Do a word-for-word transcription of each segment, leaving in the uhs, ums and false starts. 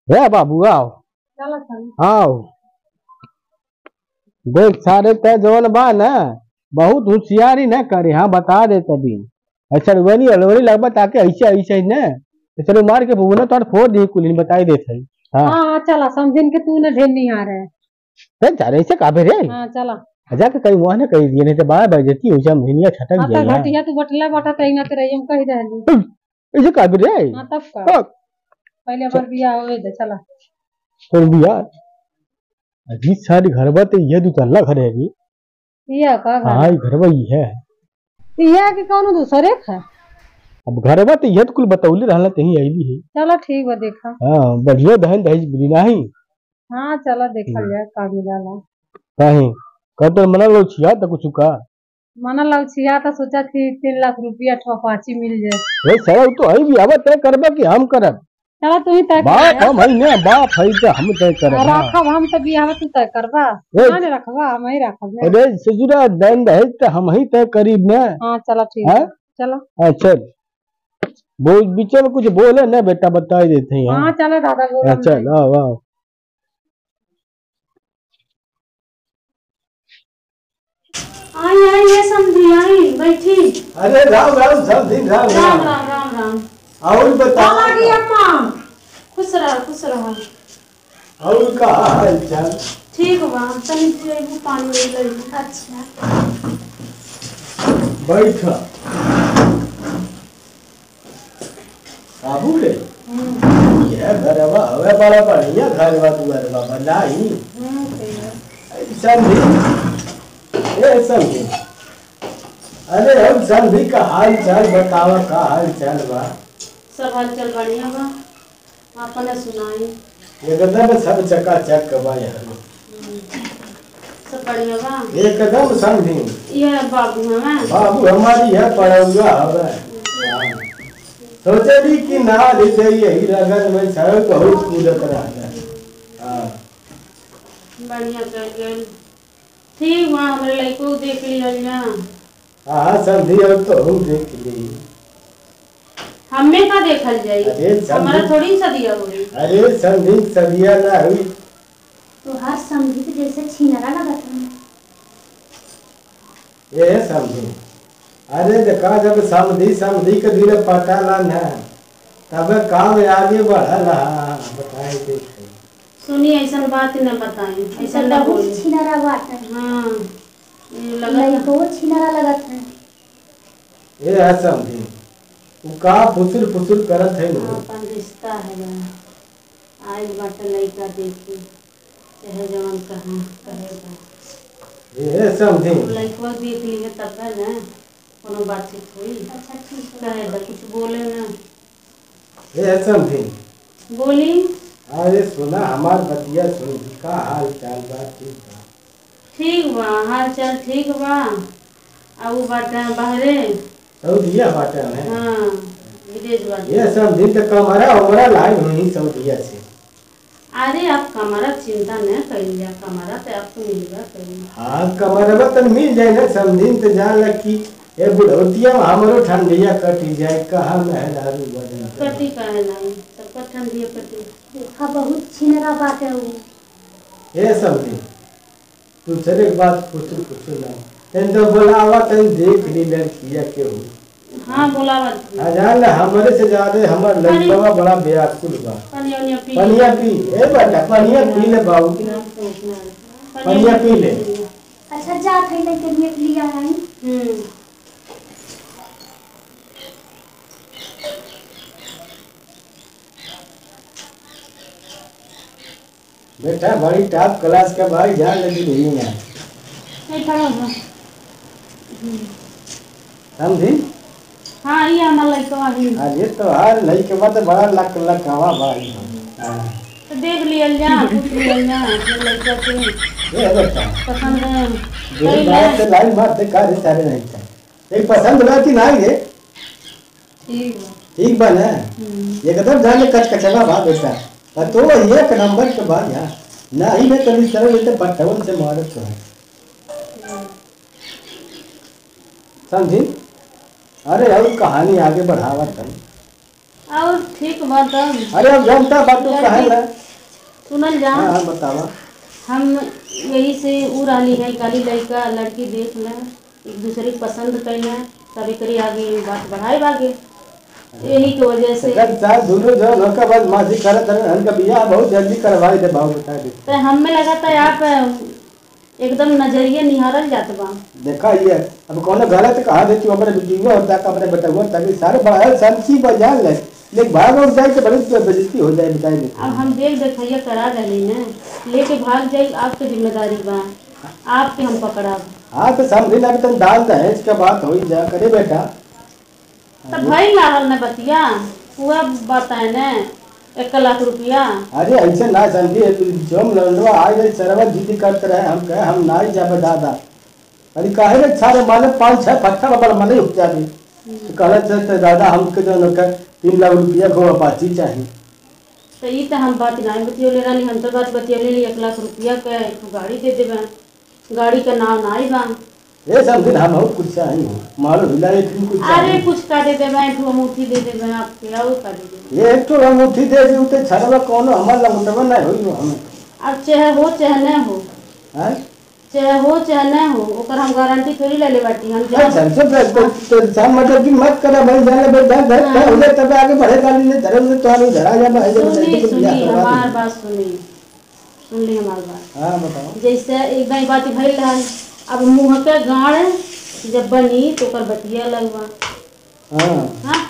है बाबू आओ। चलो चलो। आओ देख सारे तय जवन बा ना बहुत होशियारी न करे। हाँ बता दे तभी ऐसा रुवनी अलवनी लगभग ताके ऐसे ऐसे न तो चलो मार के भूना तो फोड़ दी कुल बताई देते है। हाँ हाँ चला समझिन के तू ने ढेर नहीं आ रहे। तय जा रहे से काबे रे। हाँ चला अजा के कई वहां ने कही दिए नहीं तो बाहर बजती हो जा महीनिया छटक हाँ तो जाए घटिया तू बटला बटा तई ना तेरे हम कह दे। ऐसे काबे रे। हाँ तब का हाँ, पहले हमार बियाह होए दे चला। सुन बिया अजी सारी घर बात ये दू तल्ला घर है अभी। ये का घर हाँ ये घर वही है। ये कि कौन दूसरे है। अब घर बात ये तो कुल बतौली रहला तही आईली है। चलो ठीक बा देखा। हाँ बढ़िया दहन दहेज मिली नहीं। हाँ चलो देखा जाए का मिला। काहे कब तो मना लो छिया तो कुछ का मना लौचिया तो सोचा थी तीन लाख रुपया अठवा पाची मिल जाए। ए सारा तो है भी आवत तय करबा कि हम करब। चलो तू ही तय बाप हम है ने बाप है तो हम तय करब। रखब हम तो बियाह तू तय करबा माने रखबा हम ही रखब। अरे ससुरा दहन दहेज तो हम ही तय करीब ना। हाँ चलो ठीक है चलो। अच्छा बोल बीच में कुछ बोले ना बेटा बता ही देते हैं। हाँ चलो दादा बोलो। चल आओ आओ। आई आई ये समझी आई बैठी। अरे राम राम सब दिन राम राम राम राम राम। और बता लगी अम्मा खुश रह खुश रह। और का हाल चाल ठीक बा तनी पीबू पानी ले ले। अच्छा बैठा बाबू रे ये घरवा हवे बड़ा बढ़िया घरवा दुआरवा बनाई। समझी ए समझी अरे हम समझी का हाल चाल बतावा का हाल चाल बा। सब हाल चाल बढ़िया बा आपने सुनाई। एकदम सब चकाचक बा यार। सब बढ़िया बा एकदम समझी। ये बाबू हमें बाबू हमारी है पड़ौगा हवे सोचे भी कि ना दे यही लगन में छड़ बहुत कूदत रहता। हां बढ़िया कर गेल ठीक बा हमरे लइको देख लिया ना। हां समझी अब तो हम देख ली। हमें का देखल जाई हमारा थोड़ी सदिया हुई। अरे समझी सदिया ना हुई तो हर समझी के जैसे छीनरा लगत है। ये समझी अरे देखा जब समझी समझी के दिन पता ला ना तब काम आगे बढ़ल। बताए देख सुनी ऐसा बात न बताई ऐसा न बोली। छिनारा बात है। हां ये लगा तो छिनारा लगत है। ये है समझी वो का फुसुर फुसुर करत है ना। अपन रिश्ता है आज बाटे लइका देखी चाहे जवान कहां कहेगा। ये समझी लइका देख लिए तब है ना कोनो बातचीत हुई। अच्छा ठीक है कहेगा कुछ बोले ना। ये समझी बोली अरे सुना हमार बतिया सुन का हाल चाल बा ठीक बा। ठीक बा हाल चाल ठीक बा आ वो बाटे बाहरे सऊदीया बाटे है। हां विदेश बाटे। ये समझी तो कमरा उमरा लाई नहीं सऊदीया से। अरे आप कमरा चिंता न करिए कमरा तो आपको मिलेगा कहीं। हाँ कमरा तो मिल जाए ना समझी तो जान लग ये बुढ़ौतिया हमरो ठंडिया कटी जाए कहा महलारू बदन कटी काहे नहीं सबका ठंडिया कटी। देखा बहुत छिनारा बात है वो। ये समझी तू चले बात कुछ कुछ ना तेन तो बोलावा तेन देख ली लड़किया के हो। हां बोलावत जान हमरे से ज्यादा हमर लड़कवा बड़ा बेअकुल बा। पनिया पी पनिया पी ए बेटा पनिया पी ले बाबू पनिया पी ले। अच्छा जा थे लेके लिए लिया है। हम्म बेटा बड़ी टॉप क्लास का भाई जान लगी नहीं है। नहीं खड़ा हो समझी। हां ये हमार लइका आही। अरे तो हर लई के बाद बड़ा लक लकवा भाई। तो देख लियल जा पूछ लियल जा लइका के ये बेटा पसंद है ये बात से लाइन मार दे का रे सारे नहीं था एक पसंद बा कि नहीं है। ठीक बा ठीक बा ना एकदम जाने कच कचवा बा बेटा तो एक नंबर के बाद यार ना ही मैं कभी सरल लेते पट्टवन से मारत तो है समझी। अरे अब कहानी आगे बढ़ावा कर और ठीक बात है। अरे अब जानता बात तो कहे ना। सुनल जा। हाँ बतावा। हम यही से उ रही है काली लड़का लड़की देख ले एक दूसरे की पसंद कैले कभी कभी आगे बात बढ़ाए बागे यही की वजह से दोनों जो लड़का बस माजी करत है उनका बियाह बहुत जल्दी करवाई दे बाबू बता दे। तो हमें लगा था आप एकदम नजरिए निहारल जात बा। देखा ये अब कौन गलत कहा देती अपने वीडियो होता है अपने बेटा ताकि सारे बड़ा संसी बजान ले लेकिन भाग उठ जाए तो बड़ी बेइज्जती हो जाए बता दे। अब हम देख देखिए करा रही ना लेके भाग जाए आपकी जिम्मेदारी बा आपके हम पकड़ब। हाँ तो समझी ना तुम डाल दे इसके बात हो जा करे बेटा। तब भाई लाहल ने बतिया हुआ बताए ना एक लाख रुपया। अरे ऐसे ना समझिए जम लंडवा आ गए सरवर जीती करते रहे हम कहे हम ना ही जाबे दादा अरे काहे रे सारे माने पाँच छह पत्थर पर मने उठ जाबे तो कहले से दादा हमके जो न तीन लाख रुपया को अपाची चाहिए। तो ये तो हम बात नहीं बतियोले रानी हम तो बात बतियोले एक लाख रुपया के गाड़ी दे देबे गाड़ी का नाम ना आई बा। ये सब दिन हम बहुत कुछ चाहिए मारो हिला एक दिन कुछ अरे कुछ का दे देबे एक अंगूठी दे देबे आपके और का दे देबे ये एक तो अंगूठी दे दी उते छड़वा कोनो हमर लंगटवा नहीं होई हम। अब चाहे हो चाहे न हो हैं चाहे हो चाहे न हो ओकर हम गारंटी थोड़ी ले ले बाटी हम जा अच्छा तो सब मतलब कि मत करा भाई जाने बेटा घर पे हो जाए तब आगे बढ़े गाड़ी ने धर्म से तो आगे धरा जा भाई सुनी सुनी हमार बात सुनी सुन ली हमार बात। हां बताओ। जैसे एक बार बात भइल रहल अब मुंह के गाड़ जब बनी तो ओकर बतिया लगवा। हां हां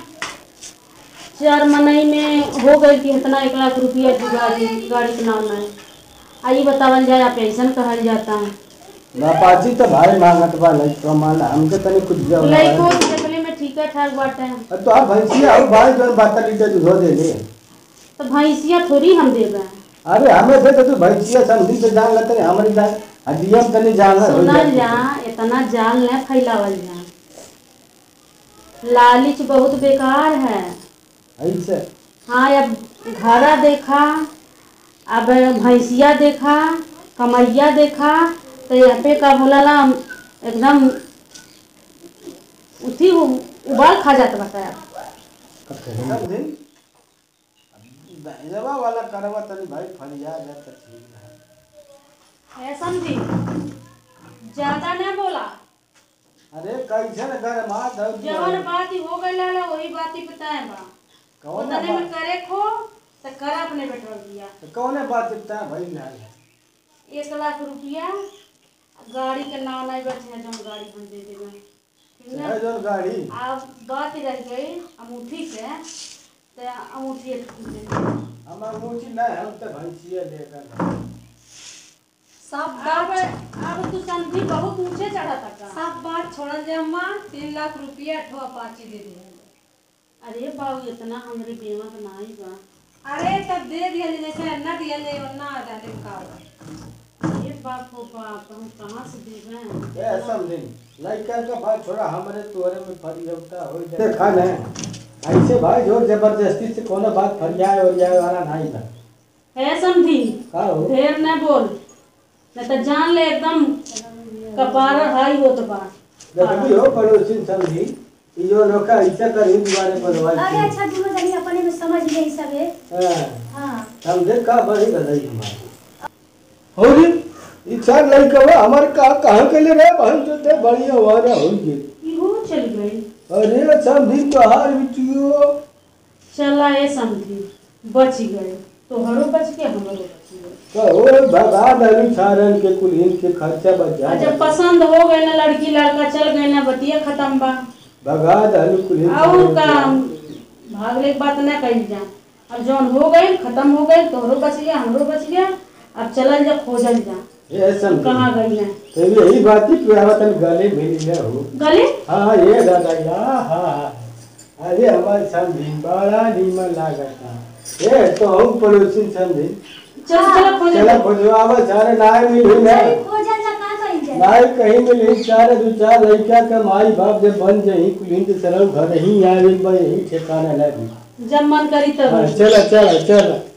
चार महीने में हो गई कि इतना एक लाख रुपया की गाड़ी गाड़ी के नाम में आई बतावल जाए आप ऐसा कहल जाता है ना पाची तो भाई मांगत बा नहीं तो मान हमके तनी कुछ जाओ लइको देखले में ठीक ठाक बाटे तो आप भैंसिया और भाई जो बात लीटर दूध दे ले तो भैंसिया थोड़ी हम देबे। अरे हमें दे तो भैंसिया समझी से जान लेते हमारी जान हदियम तनी जान है सुनल जा इतना जान ले फैलावल जा लालच बहुत बेकार है ऐसे। हाँ अब घड़ा देखा अब भैंसिया देखा कमैया देखा तो यहाँ पे का बोला ला एकदम उसी उबाल खा जाता बताया दहजवा वाला करवा तनी भाई फरिया जाता ठीक है समझी ज्यादा नहीं बोला। अरे कैसे न करे मां दर्द जवन बात ही हो गई ला वही बात ही बताए बा कौन तने में करे खो तो कर अपने बेटवा दिया तो कौन बात इतना भाई ना एक लाख रुपया गाड़ी के नाम नहीं बैठे जो गाड़ी हम दे देबे है जो गाड़ी। अब बात ही रह गई अंगूठी के तो अंगूठी हम अंगूठी ना हम तो भैंसिया लेकर सब अब बात अब तू समझी बहुत ऊंचे चढ़ा तक सब बात छोड़ल जे अम्मा तीन लाख रुपया ठो अपाची दे दे। अरे बाबू इतना हमरे बेवा का नहीं बा। अरे तब दे दिया जैसे अन्ना दिया ले वरना जाने का अरे बाप हो बाप हम कहां से देबे ए समझी लड़का का भाई छोड़ा हमरे तोरे में फरियावता हो जाए देखा ना ऐसे भाई जोर जबरदस्ती से कोनो बात फरियाए और जाए वाला नहीं था है समझी का हो ढेर न बोल न तो जान ले एकदम कपार हाई होत बा देखी हो पड़ोसी समझी यो लोका ऐसा कर ही दुआरे पर वाली अरे अच्छा दोनों जनी अपने में समझ गई सबे। हां हां समझे का बड़ी गई हमारी हो रे इच्छा लड़का बा हमर का कहां के ले रे बहन जो ते बढ़िया वाला हो गई इहो चल गई। अरे समझी तो हार बिटियो चला ये समझी बच गए तो हरो बच के हमरो बच गए तो ओ भगा दली सारन के कुलीन के खर्चा बच जाए जब पसंद हो गए ना लड़की लड़का चल गए ना बतिया खत्म बा भगा दली कुलीन और का भागले की बात ना कही जा अब जौन हो गए खत्म हो गए तोहरो बच गया हमरो बच गया अब चलल जा खोजल जा ये सब कहाँ गई है तो यही बात ही कि आवतन गले मिल गया हो गले हां ये दादा या हां अरे हमारे समझी बड़ा नीमन लागता ये तो हम पड़ोसी समझी चल चल खोज चला खोजवावा सारे नाय मिली ना खोजल ना का कहीं जाए नाय कहीं मिली सारे दो चार लड़का के माई बाप जब बन जाई कुलीन के सरव घर ही आवे बा यही ठिकाना लगी जब मन करी तब चला चला चला